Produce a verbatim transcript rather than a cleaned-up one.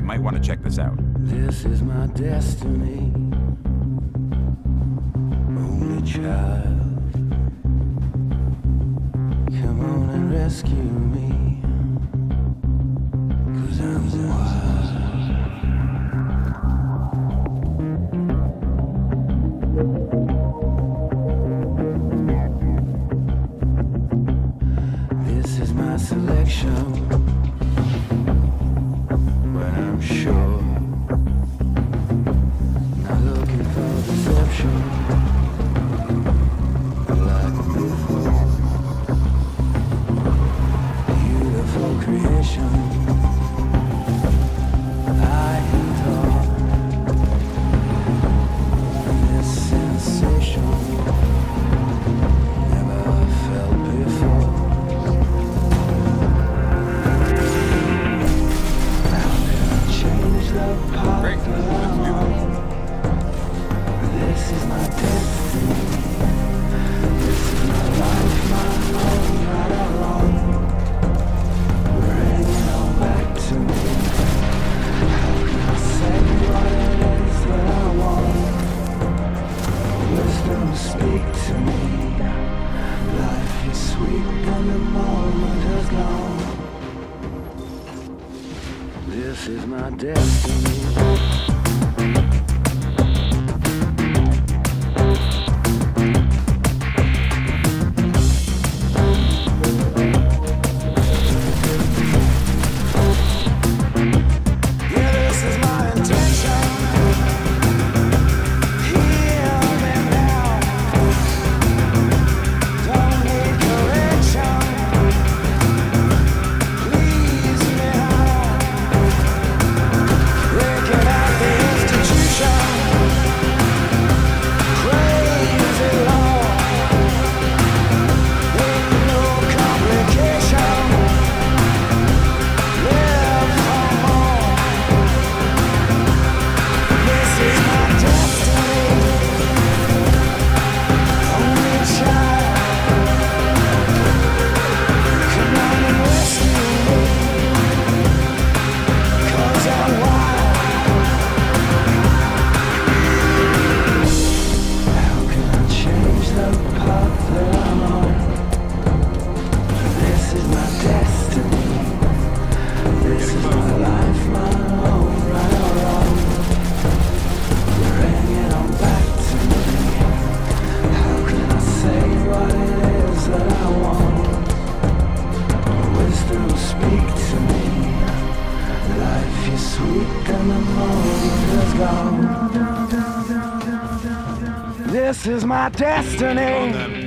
might want to check this out. This is my destiny, only child. Come on and rescue me, 'cause I'm wild. This is my selection, but I'm sure not looking for deception like before. Beautiful creation, I adore this sensation never felt before. Great. Let's do this. This is my destiny. This is my life, my home, right or wrong. Bring it all back to me. How can I say what it is that I want? Wisdom, speak to me. Life is sweet and the moment has gone. This is my destiny. This is my destiny.